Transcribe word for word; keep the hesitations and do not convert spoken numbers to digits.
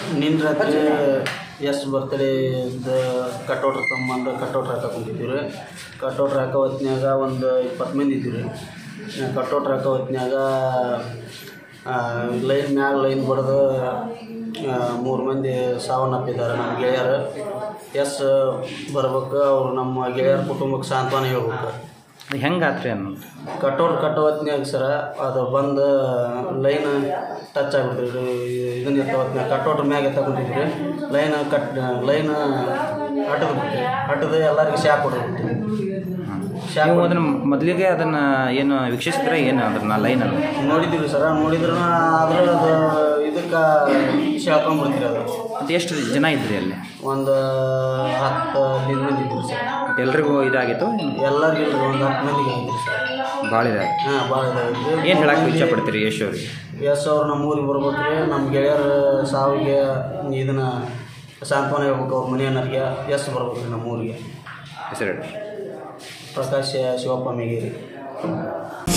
ನಿನ್ನ ರಾತ್ರಿ ಎಸ್ ಬರ್ತಡೇ ಕಟೌಟ್ ತಗೊಂಬಂದು ಕಟೌಟ್ ಹಾಕಕ್ಕೆ ಕುಂತಿದ್ದೀವಿ ರೀ. ಕಟೌಟ್ ಹಾಕೋ ಹೊತ್ನ್ಯಾಗ ಒಂದು ಇಪ್ಪತ್ತು ಮಂದಿ ಇದ್ದೀವಿ ರೀ. ಕಟೌಟ್ ಹಾಕೋ ಹೊತ್ನ್ಯಾಗ ಲೈನ್ ಮ್ಯಾಗ ಲೈನ್ ಬಡ್ದು ಮೂರು ಮಂದಿ ಸಾವನ್ನಪ್ಪಿದ್ದಾರೆ ನಮ್ಮ ಗೆಳೆಯರು. ಎಸ್ ಬರ್ಬೇಕು, ಅವರು ನಮ್ಮ ಗೆಳೆಯರ ಕುಟುಂಬಕ್ಕೆ ಸಾಂತ್ವನ ಹೇಳ್ಬೇಕು. ಹೆಂಗೆ ಆತ್ರಿ ಅನ್ನೋ ಕಟೌಟ್ ಕಟ್ಟೋ ಹೊತ್ನ್ಯಾಗ ಸರ ಅದು ಬಂದು ಲೈನ್ ಟಚ್ ಆಗಿಬಿಡ್ತೀವಿ ರೀ. ಇದನ್ನ ಎತ್ತ ಹೊತ್ನ್ಯಾಗ ಕಟೌಟ್ ಮ್ಯಾಗ ಎತ್ತಕೊಂಡಿದ್ವಿ ರೀ. ಲೈನ್ ಕಟ್ ಲೈನ್ ಅಟದು ಬಿಡ್ತೀವಿ. ಅಟದು ಎಲ್ಲರಿಗೂ ಶಾಕ್ ಹೊಡೆದ್ಬಿಡ್ತೀವಿ. ಶಾಕ್ ಅದನ್ನು ಮೊದಲಿಗೆ ಅದನ್ನು ಏನು ವೀಕ್ಷಿಸಿದ್ರೆ ಏನು ಅದನ್ನು ಲೈನಲ್ಲಿ ನೋಡಿದ್ದೀವಿ ಸರ. ನೋಡಿದ್ರೂ ಆದ್ರೆ ಅದು ಇದಕ್ಕೆ ಶಾಕೊಂಡ್ಬಿಡ್ತೀರಿ. ಅದು ಮತ್ತು ಎಷ್ಟು ಜನ ಇದ್ರಿ ಅಲ್ಲಿ? ಒಂದು ಹತ್ತು ಹದಿನೈದು ಮಂದಿ ಇದ್ದರು ಸರ್. ಎಲ್ರಿಗೂ ಇದಾಗಿತ್ತು? ಎಲ್ಲರಿಗೂ ಇಲ್ಲರಿ, ಒಂದು ಹತ್ತು ಮಂದಿಗೆ ಆಗಿತ್ತು ಸರ್. ಭಾಳ ಇದಾಗಿ ಹಾಂ ಭಾಳ ಇದಾಗಿತ್ತು. ಏನು ಹೇಳಕ್ಕೆ ಇಷ್ಟಪಡ್ತೀರಿ ಯಶ್ ಅವ್ರಿಗೆ? ಯಶ್ ಅವ್ರು ನಮ್ಮ ಊರಿಗೆ ಬರ್ಬೇಕು ರೀ. ನಮ್ಮ ಗೆಳೆಯರ ಸಾವಿಗೆ ಇದನ್ನು ಸಾಂತ್ವನ ಹೇಳ್ಬೇಕು ಅವ್ರ ಮನೆಯನ್ನರಿಗೆ. ಯಶ್ ಬರ್ಬೇಕು ರೀ ನಮ್ಮ ಊರಿಗೆ. ಹೆಸರು ಪ್ರಕಾಶ್ ಶಿವಪ್ಪ ಮೇಗೇರಿ.